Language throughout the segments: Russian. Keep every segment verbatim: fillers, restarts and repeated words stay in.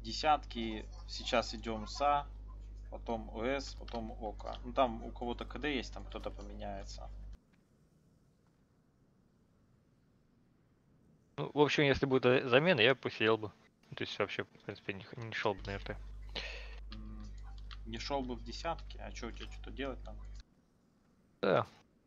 Десятки сейчас идем СА, потом ОС, потом ОКА. Ну там у кого-то КД есть, там кто-то поменяется. Ну, в общем, если будет замена, я посидел бы. То есть вообще, в принципе, не, не шел бы на РТ. Не шел бы в десятки, а что у тебя что-то делать там? Да.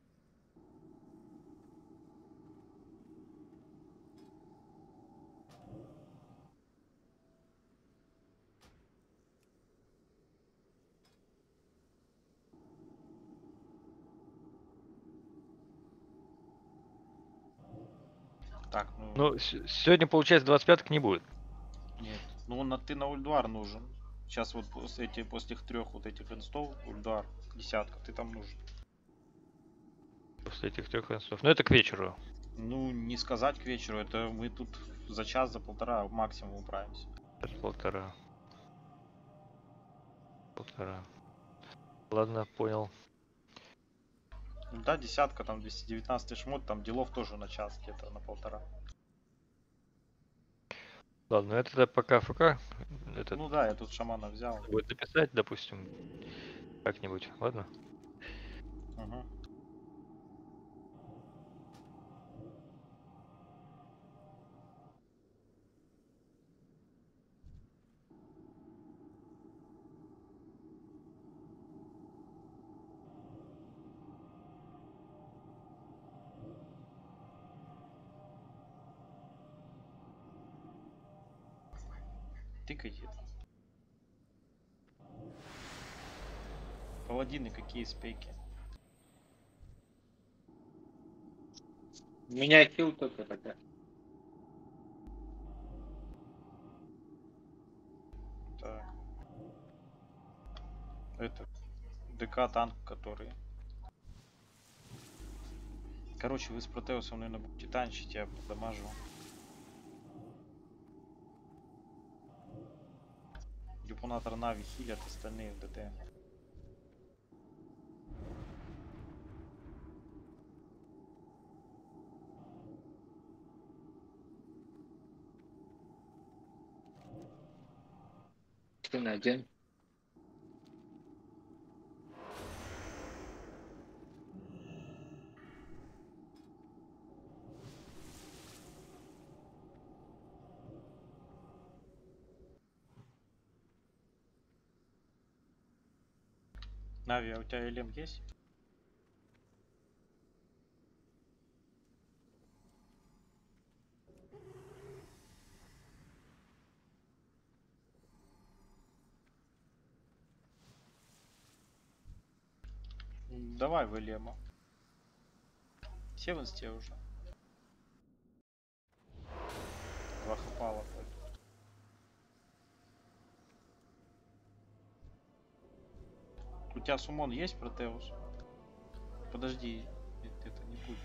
Так, ну... Ну, сегодня, получается, двадцать пяток не будет. Нет. Ну, на, ты на ульдуар нужен. Сейчас вот после, эти, после трех вот этих инстов, ульдуар, десятка, ты там нужен. После этих трех инстов. Ну, это к вечеру. Ну, не сказать к вечеру, это мы тут за час, за полтора максимум управимся. Это полтора. Полтора. Ладно, понял. Ну да, десятка, там двести девятнадцать шмот, там делов тоже на час, где-то на полтора. Ладно, это тогда пока ФК. Это... Ну да, я тут шамана взял. Будет написать, допустим, как-нибудь, ладно? Угу. Тыкайте там. Паладины какие спеки? У меня хил только такая. Так. Это ДК танк, который. Короче, вы с Протеусом, наверное, будете танчить, я подамажу. Люпунатор Нави хилят, остальные в ДТ. Ты на один. Нави, а у тебя элем есть? Давай в элему. Все в инсте уже. Два хапала. У тебя сумон есть, Протеус? Подожди, это не будь.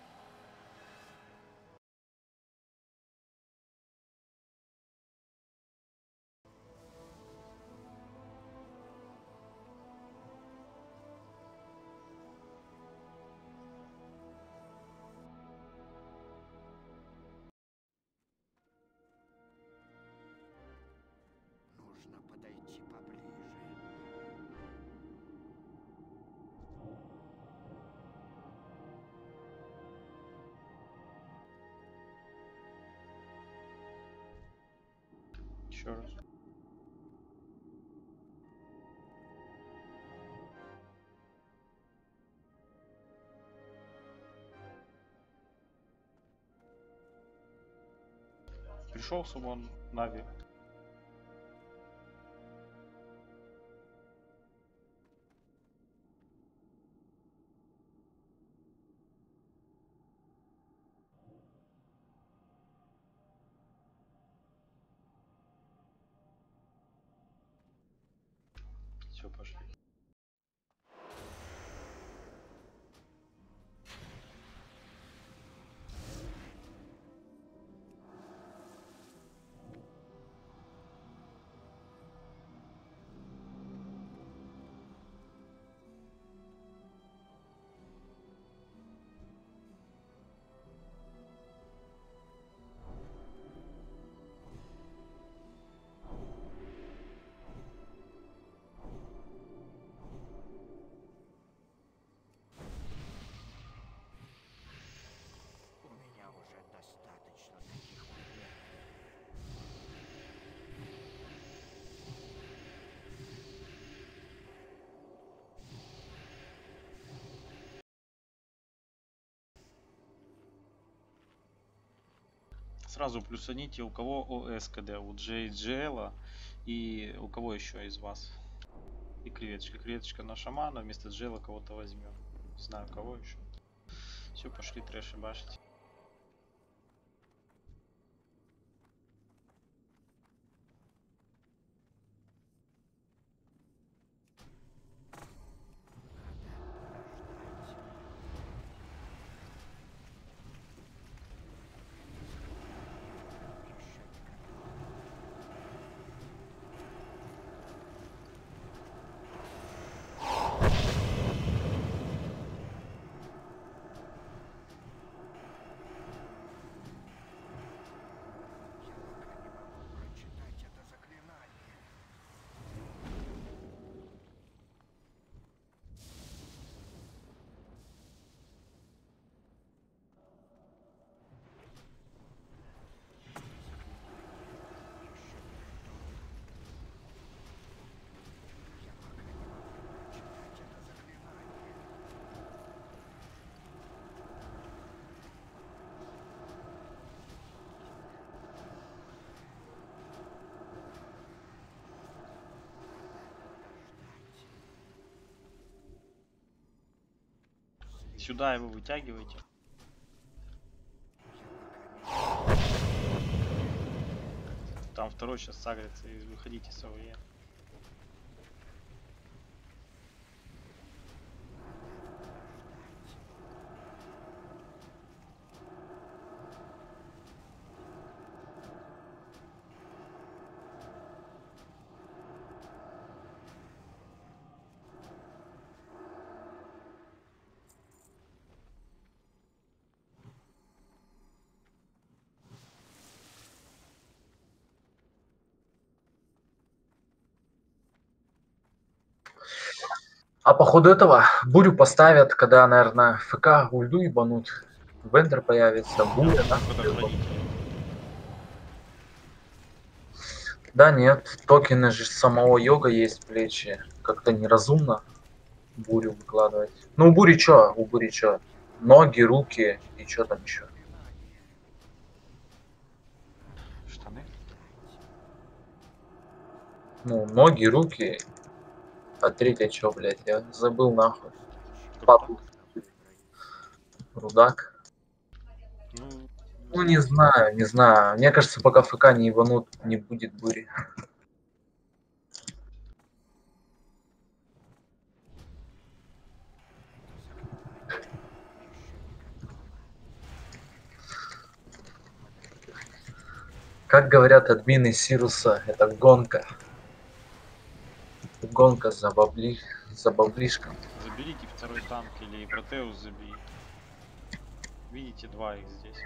Нужно подойти поближе. Еще раз. Пришел сумон Нави. Все, пошли. сразу плюсаните, у кого ОСКД, у джей джей эл и у кого еще из вас. И креветочка. Креветочка на шамана, вместо джела кого-то возьмем. Не знаю кого еще. Все, пошли трэши башить. Прочитать это заклинание. Я пока не могу прочитать это заклинание. Сюда его вытягивайте. Там второй сейчас сагрится и выходите с АОЕ. А по ходу этого бурю поставят, когда, наверное, ФК ульду ебанут. Вендер появится, буря, да? Да нет, токены же самого йога есть плечи. Как-то неразумно бурю выкладывать. Ну у бури чё? У бури чё? Ноги, руки и чё там еще? Штаны. Ну, ноги, руки. А третье чё, блядь? Я забыл нахуй. Рудак. Рудак. Ну, Ну не знаю, не знаю. Мне кажется, пока ФК не ебанут, не будет бури. Как говорят админы Сируса, это гонка. Гонка за бабли... за баблишком. заберите второй танк или Протеус забей. Видите, два их здесь.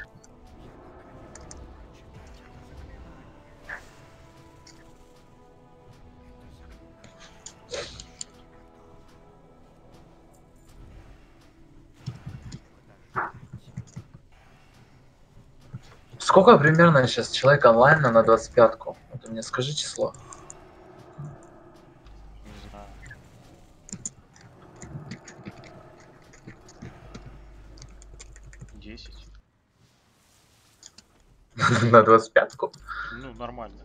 Сколько примерно сейчас человек онлайн на двадцать пятку? Вот мне скажи число. Не знаю. десять. На двадцать пятку. Ну, нормально.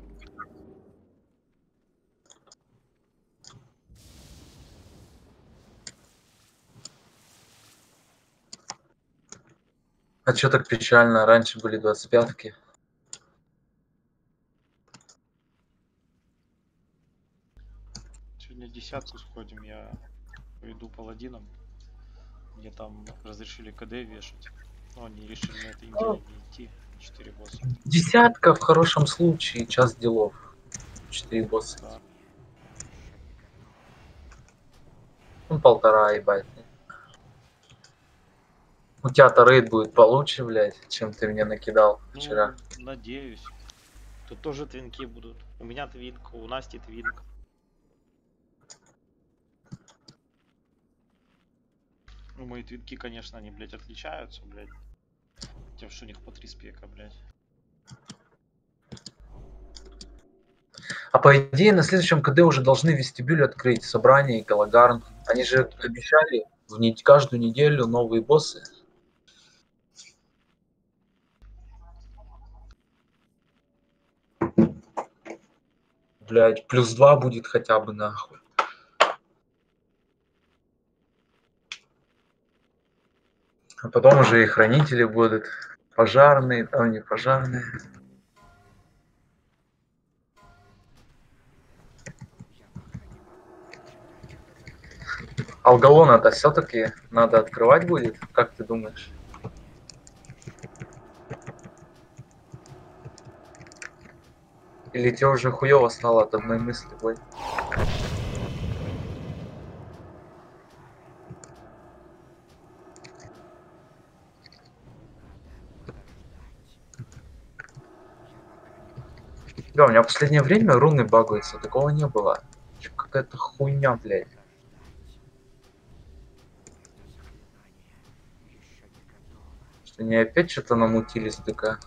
А чё так печально? Раньше были двадцать пятки. Сегодня десятку сходим, я пойду паладином. Мне там разрешили КД вешать. Но они решили на этой неделе не идти. четыре босса. Десятка в хорошем случае, час делов. четыре босса. Да. Ну, полтора, ебать. У тебя-то рейд будет получше, блядь, чем ты мне накидал Ну, вчера. надеюсь. Тут тоже твинки будут. У меня твинка, у Насти твинк. Ну, мои твинки, конечно, они, блядь, отличаются, блядь. Тем, что у них по три спека, блядь. А по идее на следующем КД уже должны вестибюль открыть, собрание и Калагарн. Они же обещали в не- каждую неделю новые боссы. Блять, плюс два будет хотя бы нахуй. А потом уже и хранители будут. Пожарные, там не пожарные. Алгалона-то все-таки надо открывать будет, как ты думаешь? Или тебе уже хуево стало от одной мысли, бой? Да, у меня в последнее время руны багаются, такого не было. Чё, какая-то хуйня, блядь. Что они опять что-то намутили с ДК?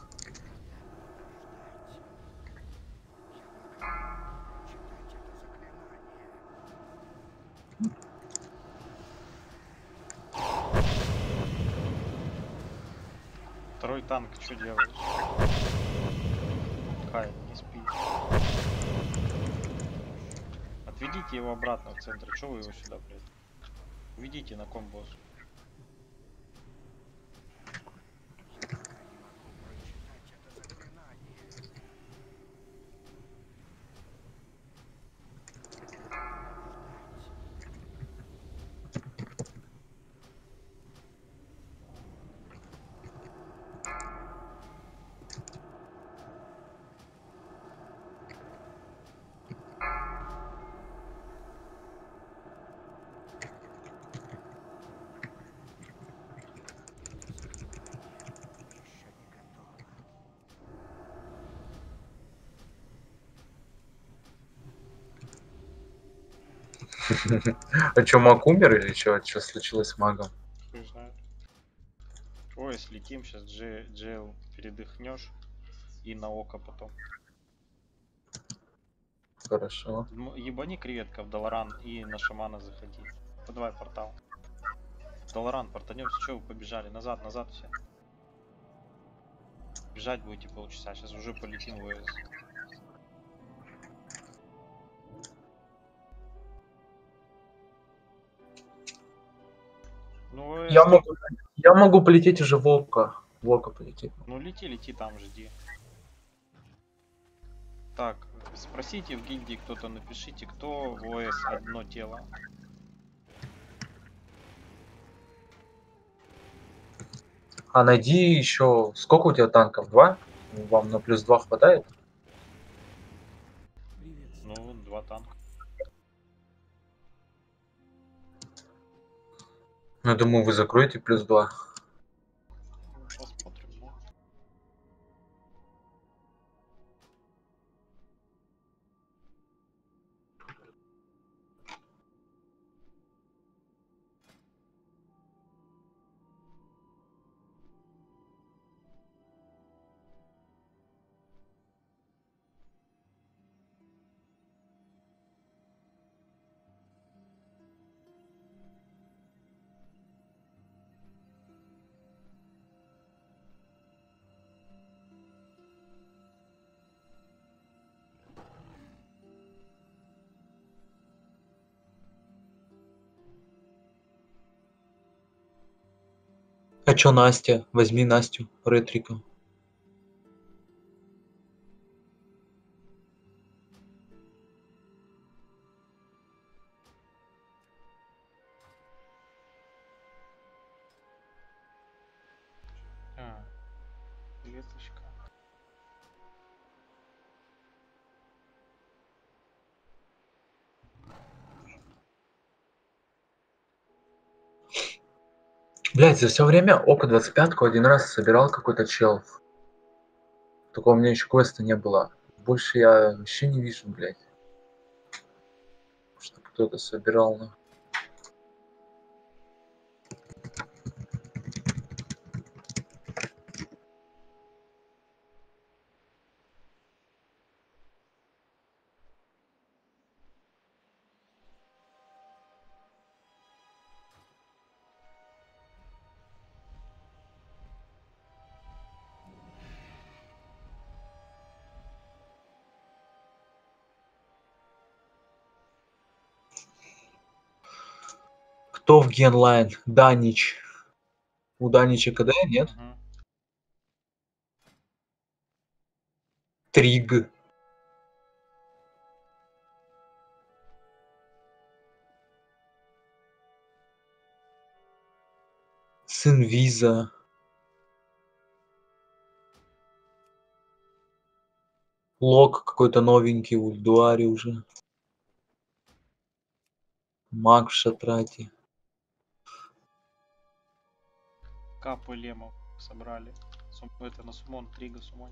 Второй танк что делает? Хай, не спи. Отведите его обратно в центр. Чего вы его сюда, блядь? Ведите на комбос. А чё, маг умер или чё? Чё случилось с магом? Хуй знает. Ой, слетим сейчас, Джейл, передохнешь и на око потом. Хорошо. М, Ебани креветка в Долоран и на шамана заходи. Ну, давай портал. Долоран, портанемся. Че вы побежали? Назад, назад все. Бежать будете полчаса. Сейчас уже полетим в ОС. Ну, ОС, Я могу, я могу полететь уже в Око. В Око полететь. ну лети, лети там, жди. Так, спросите в гильдии кто-то, напишите, кто в ОС одно тело. А найди еще... Сколько у тебя танков? Два? Вам на плюс два хватает? Ну, два танка. Ну, думаю, вы закроете плюс два. Посмотрим, да. А чё Настя? Возьми Настю, Ретрика. А, клеточка. Блять, за все время Око двадцать пять один раз собирал какой-то чел. Такого у меня еще квеста не было. Больше я вообще не вижу, блять. Чтобы кто-то собирал. Ну. Кто в Генлайн? Данич. У Данича КД нет? Мгм. Триг. Сын Виза. Лок какой-то новенький у Дуари уже. Маг в Шатрате. Капы лемов собрали. Сум- Это на сумон, трига сумон.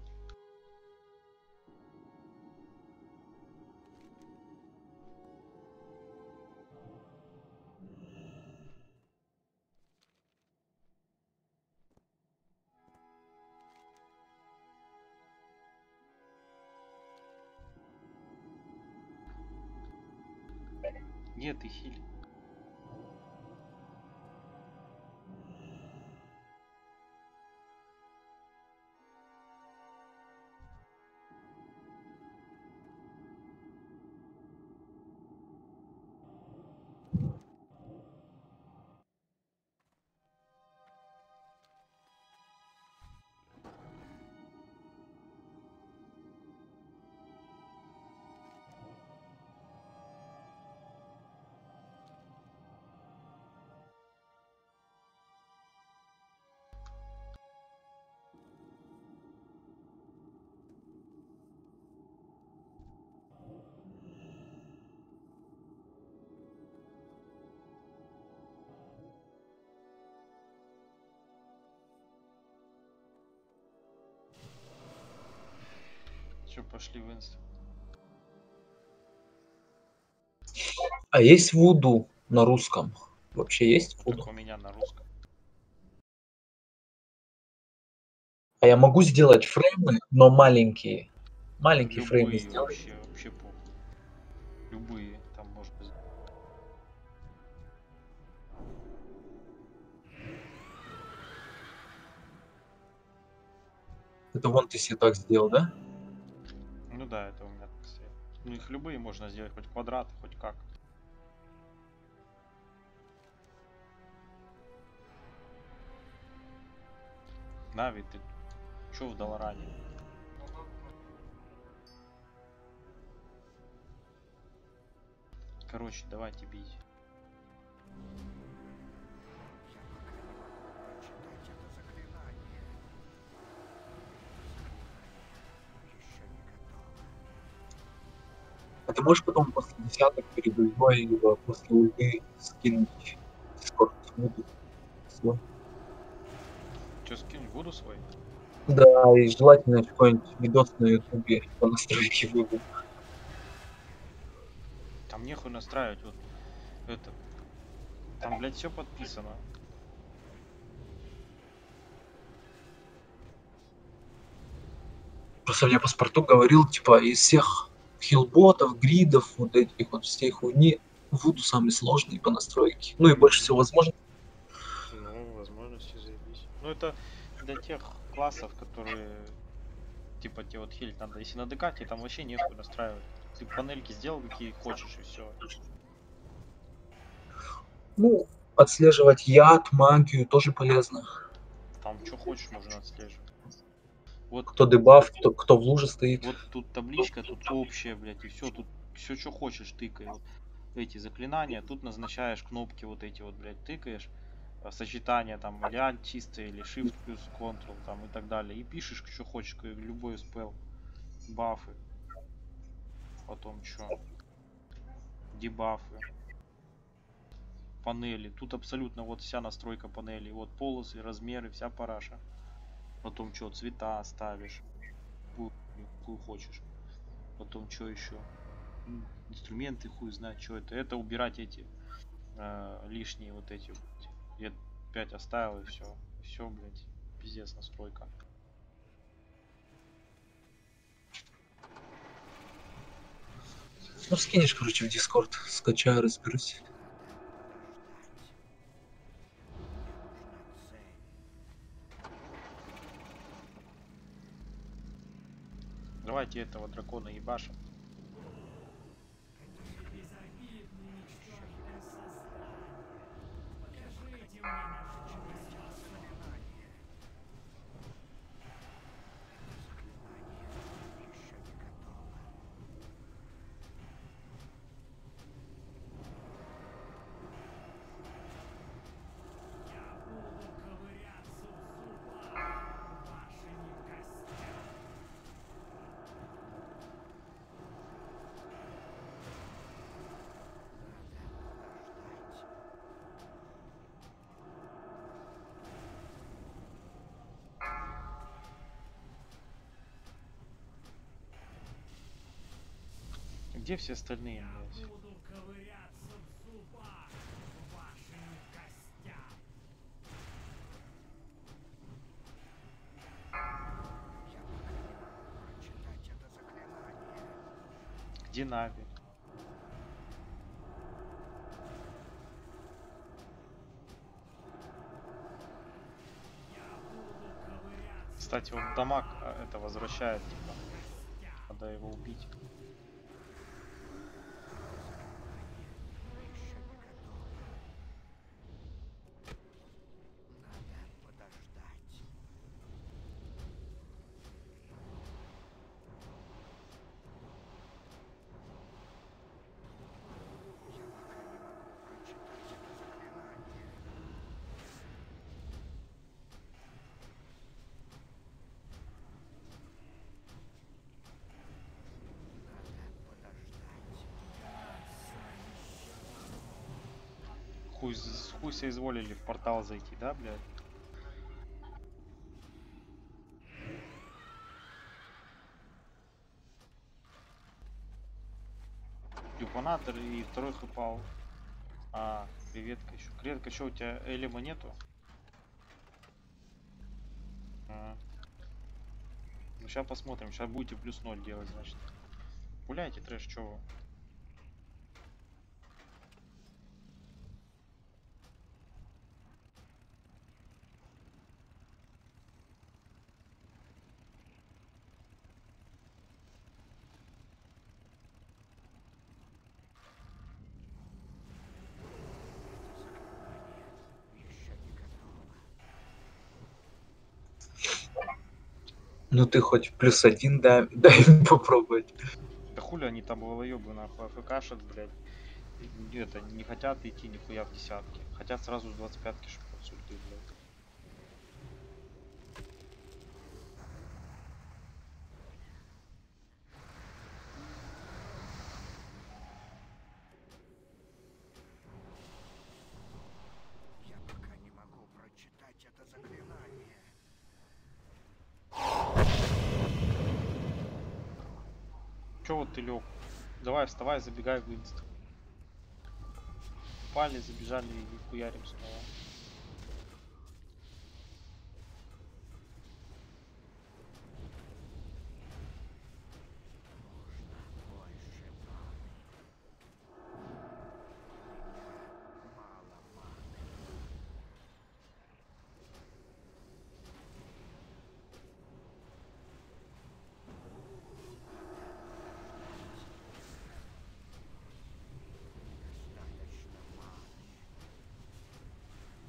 Нет, и хили. Все, пошли в инст. А есть Вуду на русском? Вообще есть Так Вуду? у меня на русском. А я могу сделать фреймы, но маленькие. Маленькие фреймы Любые сделать. вообще, вообще похуй. Любые там можно сделать. Это вон ты себе так сделал, да? Ну да, это у меня так стоит. Ну их любые можно сделать, хоть квадраты, хоть как. Нави, ты чё в Долоране? Короче, давайте бить. Читать это заклинание. Еще не готово. А ты можешь потом после десяток перед ультой, либо после ульты скинуть дискорд Вуду свой? Чё, скинуть буду свой? Да, и желательно какой-нибудь видос на ютубе по настройке Вуду. Там нехуй настраивать, вот это. Там, блядь, все подписано. Просто мне паспорту говорил, типа, из всех хилботов, гридов, вот этих вот всей хуйни, Вуду самый сложный по настройке. Ну и больше всего возможно. Ну, возможности заебись. Ну, это для тех классов, которые, типа, тебе вот хилить надо. Если на ДК, тебе там вообще нехуй настраивать. Ты панельки сделал, какие хочешь, и все. Ну, отслеживать яд, магию тоже полезно. Там что хочешь можно отслеживать. Вот, Кто дебаф, кто, кто в луже стоит. вот тут табличка, тут общая, блядь, и все. Тут все, что хочешь, тыкай. Вот эти заклинания, тут назначаешь кнопки вот эти вот, блядь, тыкаешь. а, Сочетания там, или Alt чистое, или Shift плюс Ctrl там и так далее. И пишешь, что хочешь, к- любой спел. Бафы. Потом что? Дебафы. Панели. Тут абсолютно вот вся настройка панели. Вот полосы, размеры, вся параша. Потом что, цвета ставишь. Какую, какую хочешь. Потом что еще? М, Инструменты, хуй знает, что это. Это убирать эти э, лишние вот эти. вот. Я пять оставил и все. Все, блядь. Пиздец настройка. Ну, скинешь, короче, в Дискорд, скачаю, разберусь. Нужна цель. Давайте этого дракона ебашим. Еще не Где все остальные, блядь? Буду ковыряться в зубах вашим костям. Я пока не могу прочитать это заклинание. Где Нави? Кстати, вот дамаг а, это возвращает, типа. Надо его убить. Еще не готово. Надо подождать. Я пока не могу прочитать это заклинание. Надо подождать. Хуй, с- хуй соизволили в портал зайти, да, блядь? Люпанатор и второй хэпал. А, креветка еще. Креветка, что у тебя элема нету? А. Ну сейчас посмотрим. Сейчас будете плюс ноль делать, значит. Гуляйте, трэш, что вы? Еще не готово. Ну ты хоть плюс один дай, дай им попробовать. Да хули они там волоебы нахуй АФКшат, блядь. И это, не хотят идти нихуя в десятки. Хотят сразу с двадцать пятки, чтобы консульты, блядь. Я пока не могу прочитать это заклинание. Че вот ты лег? Давай, вставай, забегай в инст. Упали, забежали и хуярим снова. Нужно больше маны. У меня мало маны. Достаточно маны.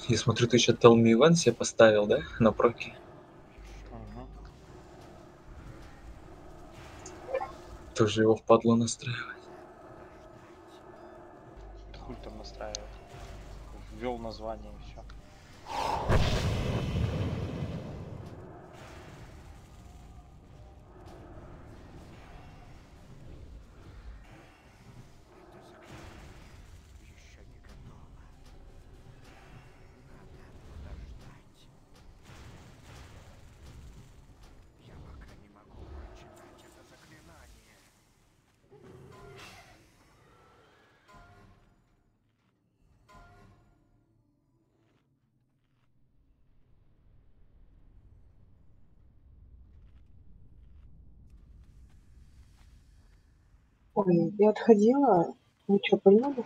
Я смотрю, ты еще Tell Me When себе поставил, да? На проки. Мгм. Тоже его впадло настраивать. Да хуй там настраивать. Ввел название и все. Еще не готово. Надо подождать. Я пока не могу прочитать это заклинание. Ой, я отходила. Вы что, поняли?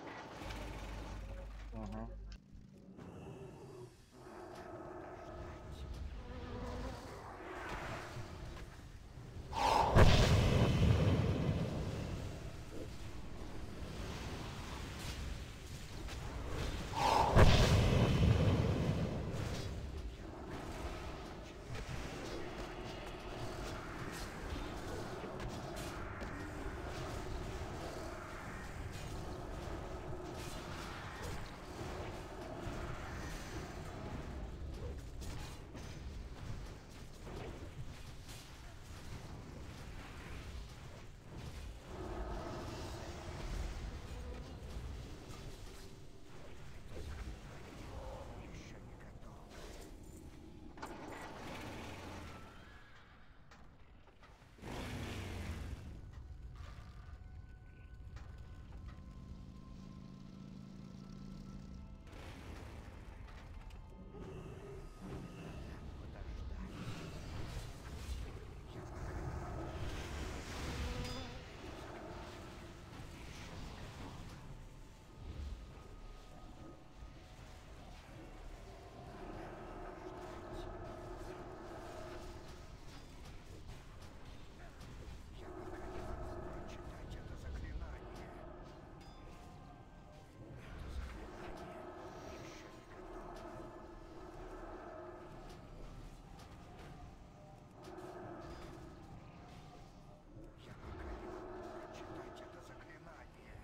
Мгм. Еще не готово. Я пока не могу прочитать это заклинание. Это заклинание еще не готово. Я пока не могу прочитать это заклинание.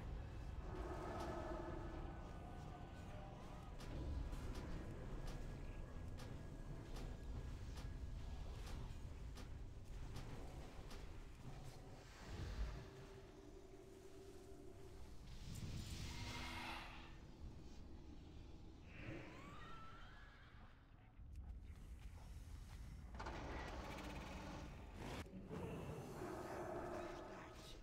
Подождать.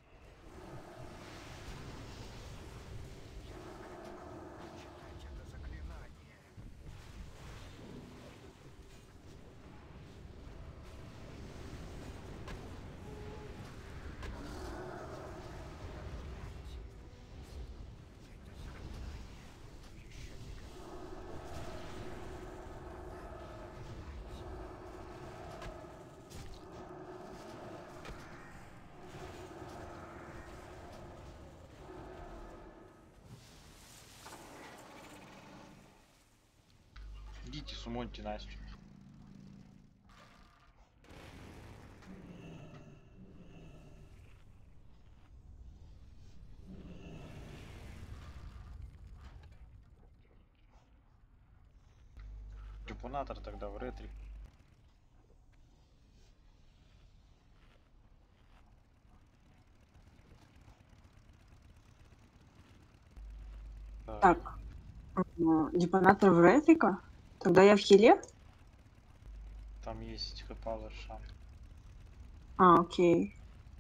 Я пока не могу прочитать это заклинание. Это заклинание еще не готово. Идите сумоньте Настю. Трепунатор тогда в ретри. Так. Так. м, Депонатор в Ретрика? Тогда я в хиле? Там есть хэпавер шанс. А, окей.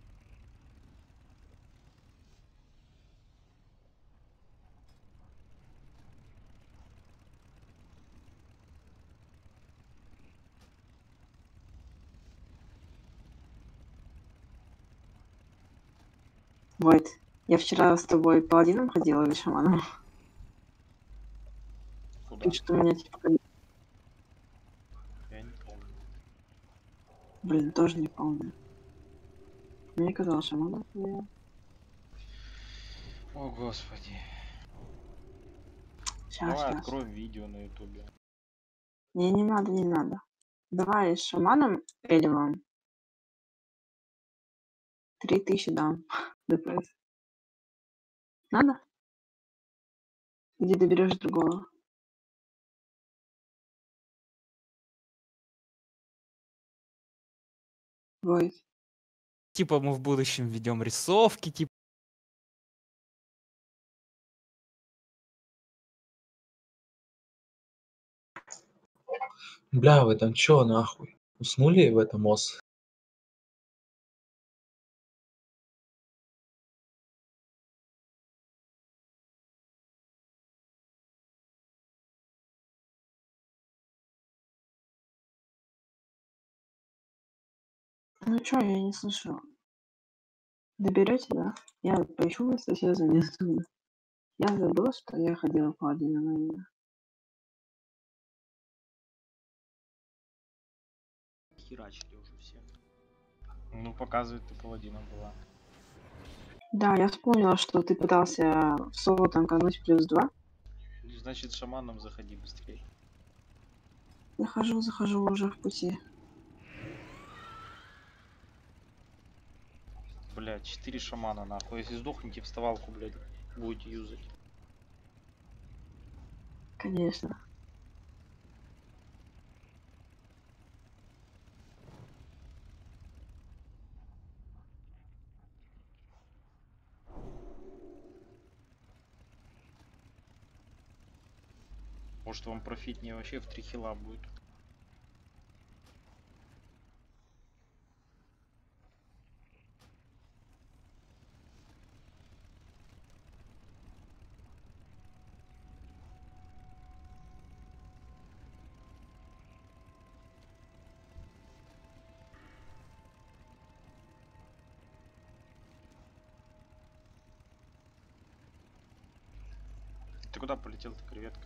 Вот. Я вчера с тобой паладином ходила или шаманом. Куда? Ты что меня типа... Я не помню. Блин, тоже не помню. Мне казалось, шаманом ходила. О господи. Сейчас, Давай сейчас. откроем видео на ютубе. Не, не надо, не надо. Давай с шаманом Эльвом. Три тысячи дам. ДПС. Надо? Где доберешь другого? Войт. Типа мы в будущем ведем рисовки, типа. Бля, вы там чё, нахуй? Уснули в этом ос? Ну чё, я не слышала. Доберете, да? Я поищу место, себе занесу. Я забыла, что я ходила по один на Херачили уже все. Ну, показывает, ты паладином была. Да, я вспомнила, что ты пытался в соло танкануть плюс два. Значит, шаманом заходи быстрее. Захожу, захожу уже в пути. Блядь, четыре шамана нахуй. Если сдохнете, вставалку, блядь, будете юзать. Конечно. Может, вам профитнее вообще в три хила будет. Ты куда полетел-то, креветка?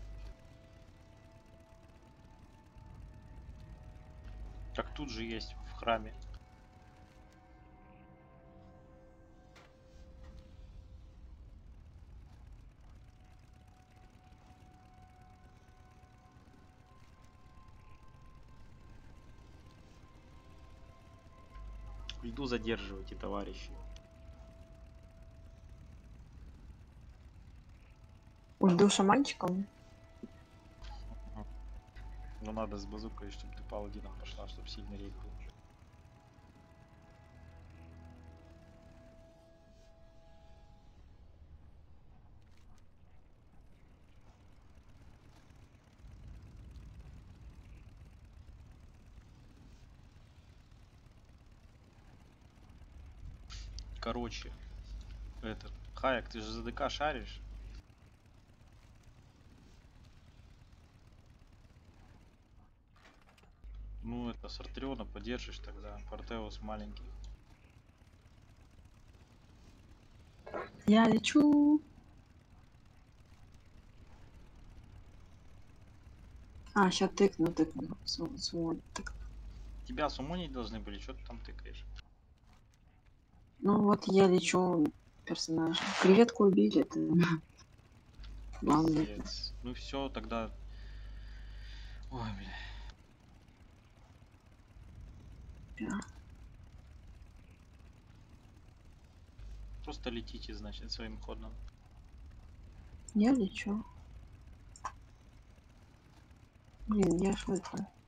Так тут же есть в храме. Иду задерживайте, товарищи. Жду шаманчиком. Ну надо с базукой, чтобы ты паладином пошла, чтобы сильный рейд был. Короче, этот, Хаяк, ты же за ДК шаришь? Ну это с Артриона поддержишь тогда, Фортеус маленький. Я лечу. А, сейчас тыкну, тыкну. Су- су- тык- Тебя сумонить должны были, что ты там тыкаешь? Ну вот я лечу персонажа. Креветку убили, это главное. Пиздец. Ну все, тогда... Ой, бля. Да. Просто летите, значит, своим ходом. Я лечу. Блин, я ж в этом.